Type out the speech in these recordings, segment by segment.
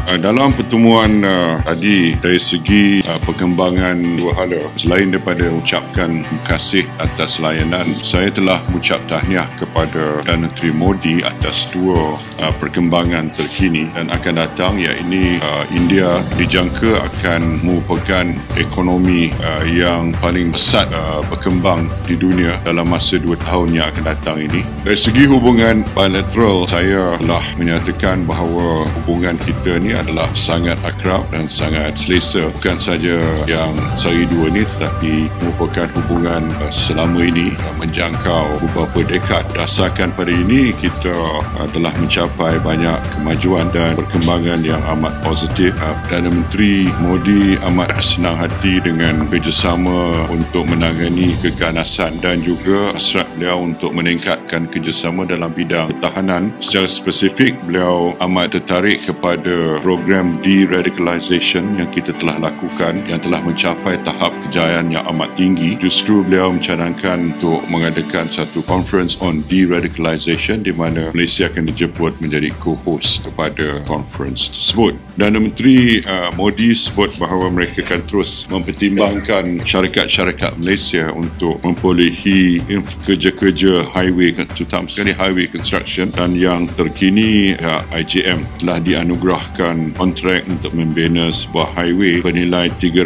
Dalam pertemuan tadi, dari segi perkembangan dua hala, selain daripada ucapkan terima kasih atas layanan, saya telah mengucap tahniah kepada Perdana Menteri Modi atas dua perkembangan terkini dan akan datang, iaitu India dijangka akan merupakan ekonomi yang paling pesat berkembang di dunia dalam masa 2 tahun yang akan datang ini. Dari segi hubungan bilateral, saya telah menyatakan bahawa hubungan kita ni adalah sangat akrab dan sangat selesa, bukan saja yang sehari dua ni, tetapi merupakan hubungan selama ini menjangkau beberapa dekad. Berdasarkan pada ini, kita telah mencapai banyak kemajuan dan perkembangan yang amat positif. Perdana Menteri Modi amat senang hati dengan kerjasama untuk menangani keganasan dan juga hasrat beliau untuk meningkatkan kerjasama dalam bidang pertahanan. Secara spesifik, beliau amat tertarik kepada program de-radicalization yang kita telah lakukan, yang telah mencapai tahap kejayaan yang amat tinggi. Justru beliau mencadangkan untuk mengadakan satu conference on de-radicalization di mana Malaysia akan dijemput menjadi co-host kepada conference tersebut. Perdana Menteri Modi sebut bahawa mereka akan terus mempertimbangkan syarikat-syarikat Malaysia untuk memperolehi kerja-kerja highway, terutama sekali highway construction, dan yang terkini IJM telah dianugerahkan kontrak untuk membina sebuah highway bernilai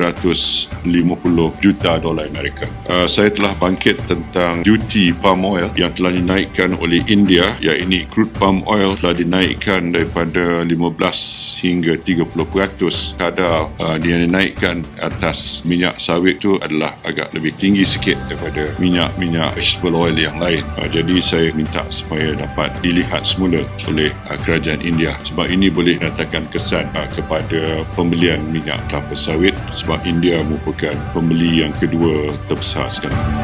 $350 juta Amerika. Saya telah bangkit tentang duty palm oil yang telah dinaikkan oleh India, iaitu crude palm oil telah dinaikkan daripada 15 hingga 30%. Kadar yang dinaikkan atas minyak sawit itu adalah agak lebih tinggi sikit daripada minyak vegetable oil yang lain. Jadi saya minta supaya dapat dilihat semula oleh kerajaan India, sebab ini boleh mendatangkan kesan kepada pembelian minyak kelapa sawit, sebab India merupakan pembeli yang kedua terbesar sekarang.